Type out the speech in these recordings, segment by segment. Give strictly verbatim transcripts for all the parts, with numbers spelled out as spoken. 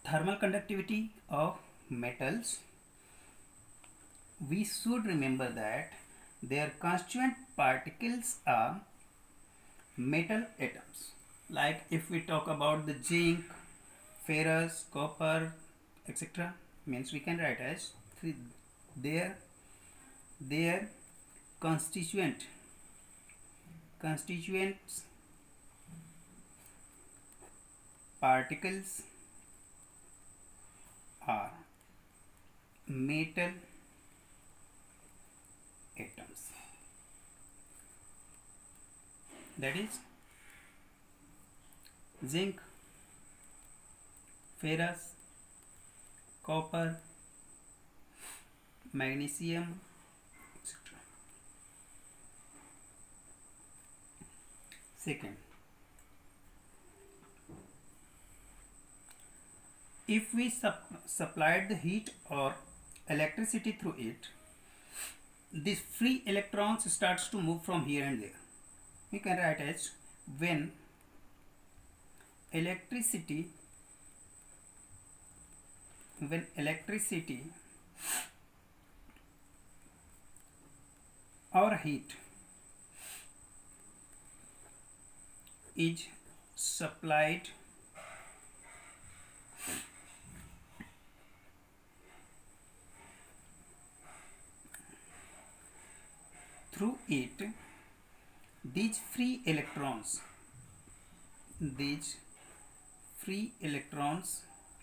thermal conductivity of metals, we should remember that their constituent particles are metal atoms. Like if we talk about the zinc, ferrous, copper, et cetera, means we can write as three, their their constituent constituents particles are metal atoms. That is zinc, ferrous, copper, magnesium, et cetera. Second, if we sup supplied the heat or electricity through it, this free electrons starts to move from here and there. We can write as when electricity when electricity or heat is supplied through it, these free electrons these free electrons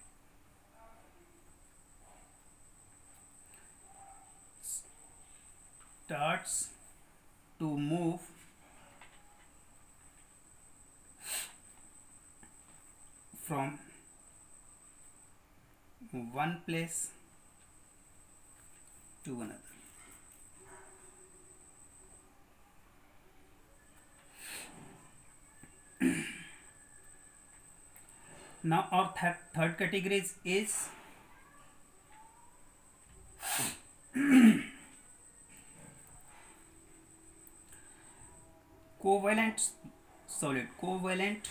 starts to move from one place to another. Now our th third category is covalent solid. Covalent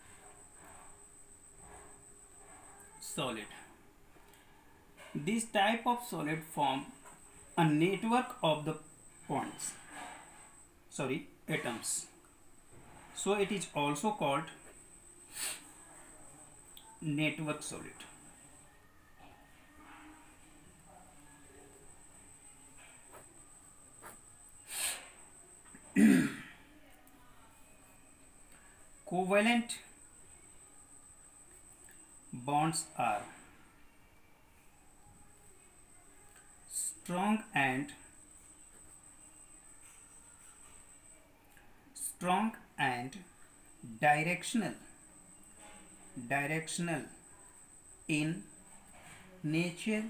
solid. This type of solid form a network of the points, sorry, atoms. So it is also called network solid. Covalent bonds are strong and strong and directional directional in nature.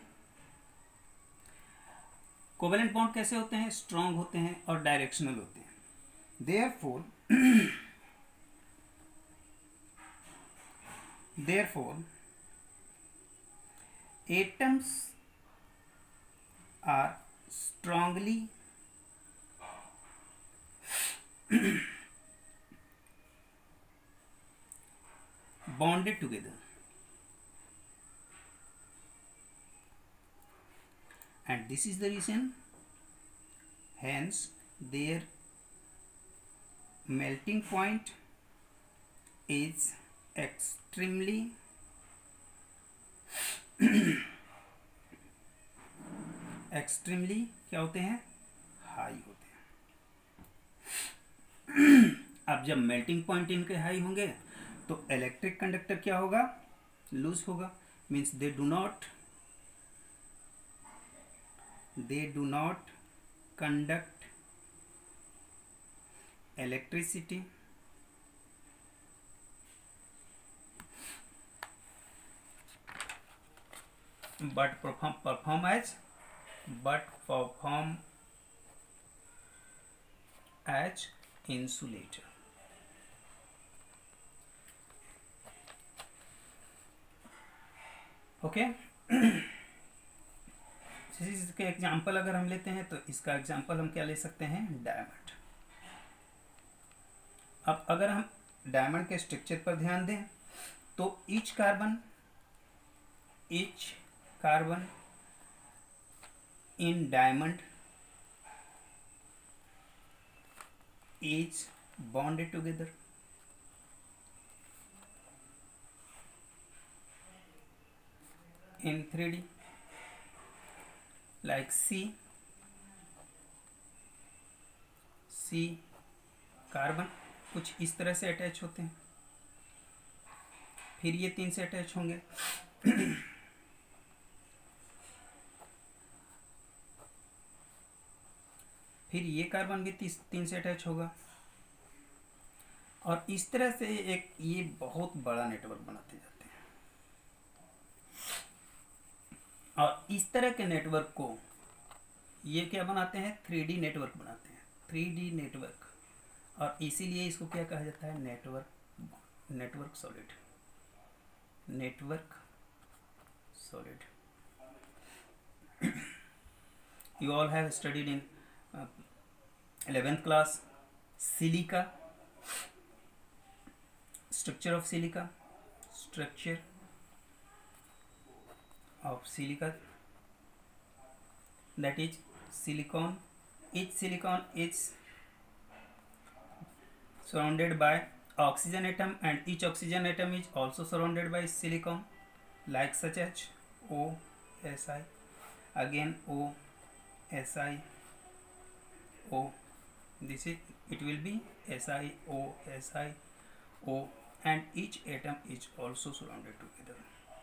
Covalent bond कैसे होते हैं? Strong होते हैं और directional होते हैं. Therefore, therefore, atoms are strongly bonded together, and this is the reason, hence their melting point is extremely extremely क्या होते हैं? हाई होते हैं. अब जब मेल्टिंग पॉइंट इनके हाई होंगे तो इलेक्ट्रिक कंडक्टर क्या होगा? लूज होगा. Means they do not they do not conduct electricity but perform perform as but perform as insulator. Okay, इसके एग्जाम्पल अगर हम लेते हैं तो इसका एग्जाम्पल हम क्या ले सकते हैं? डायमंड. अब अगर हम डायमंड के स्ट्रक्चर पर ध्यान दें तो each carbon each carbon in diamond is bonded together. In three D, like C, C carbon कुछ इस तरह से अटैच होते हैं, फिर ये तीन से अटैच होंगे, फिर ये कार्बन भी तीन से अटैच होगा, और इस तरह से एक ये बहुत बड़ा नेटवर्क बनाते जाते हैं। और इस तरह के नेटवर्क को ये क्या बनाते हैं, थ्री डी नेटवर्क बनाते हैं, थ्री डी नेटवर्क। और इसीलिए इसको क्या कहा जाता है, network, network solid, network solid. You all have studied in uh, eleventh class silica, structure of silica, structure of silica, that is silicon. Each silicon is surrounded by oxygen atom, and each oxygen atom is also surrounded by silicon, like such as O, S, I, again O, S, I, O. This is, it will be S, I, O, S, I, O, and each atom is also surrounded together.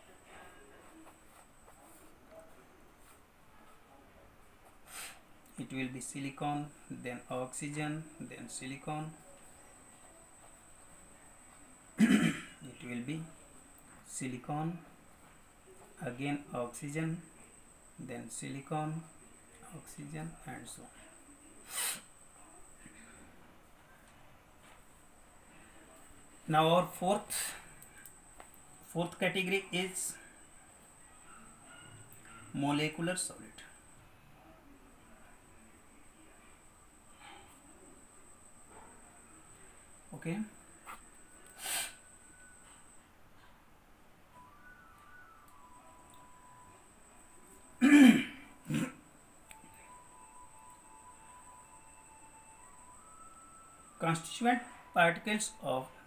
It will be silicon, then oxygen, then silicon. It will be silicon, again oxygen, then silicon, oxygen, and so on. Now our fourth fourth category is molecular solid. Okay. Constituent particles of